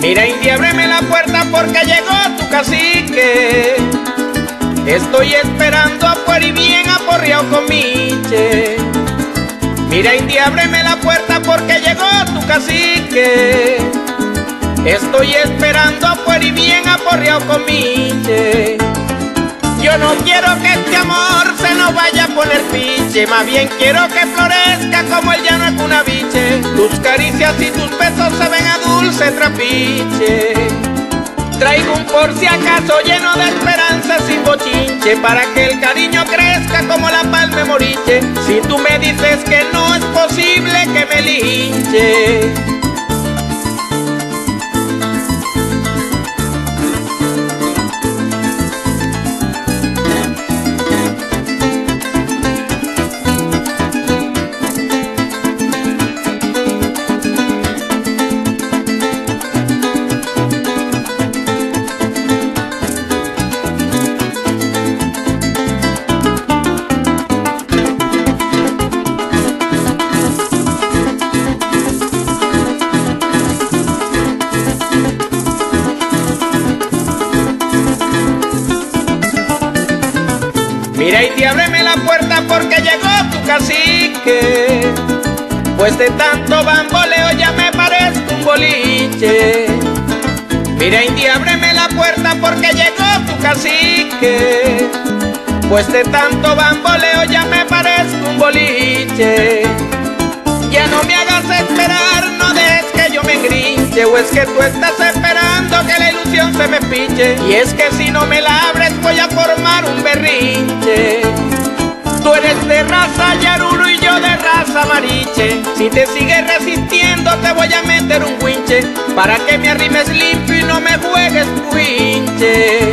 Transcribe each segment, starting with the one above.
Mira, India, ábreme la puerta porque llegó tu cacique. Estoy esperando afuera y bien aporreado con Miche. Mira, India, ábreme la puerta porque llegó tu cacique. Estoy esperando afuera y bien aporreado con Miche. Yo no quiero que este amor se nos vaya a poner piche, más bien quiero que florezca como el llano es una biche. Tus caricias y tus besos se ven a dulce trapiche. Traigo un por si acaso lleno de esperanza sin bochinche, para que el cariño crezca como la palma moriche. Si tú me dices que no es posible que me linche. Mira, India, ábreme la puerta porque llegó tu cacique. Pues de tanto bamboleo ya me parezco un boliche. Mira, India, ábreme la puerta porque llegó tu cacique. Pues de tanto bamboleo ya me parezco un boliche. Ya no me hagas esperar, no dejes que yo me engrinche. O es que tú estás esperando que la ilusión se me pinche. Y es que si no me la abres voy a formar un berrinche. Tú eres de raza yarulo y yo de raza mariche. Si te sigues resistiendo te voy a meter un winche, para que me arrimes limpio y no me juegues cuinche.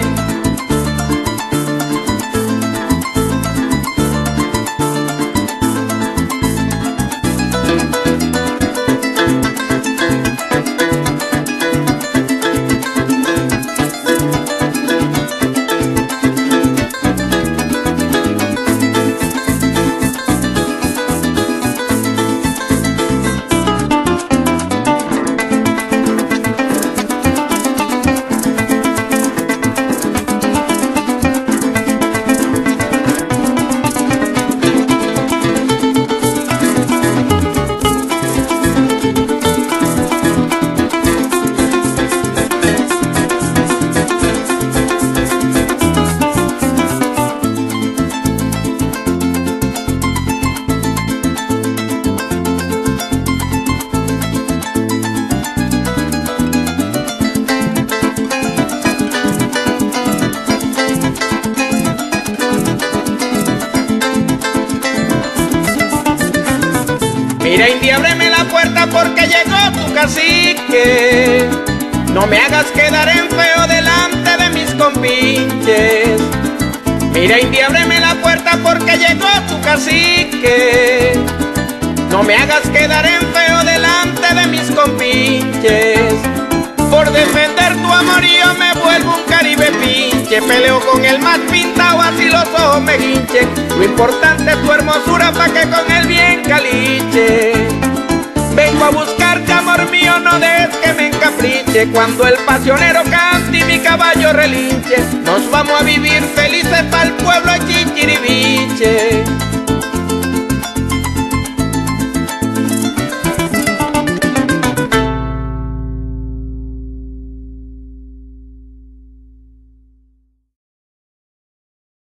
Mira, India, ábreme la puerta porque llegó tu cacique. No me hagas quedar en feo delante de mis compinches. Mira, India, ábreme la puerta porque llegó tu cacique. No me hagas quedar en feo delante de mis compinches. Por defender tu amorío me vuelvo un caribe pinche. Peleo con el más pintado, así los ojos me hinchen. Lo importante es tu hermosura pa' que con él bien caliche. Vengo a buscarte, amor mío, no dejes que me encapriche. Cuando el pasionero cante y mi caballo relinche, nos vamos a vivir felices pa'l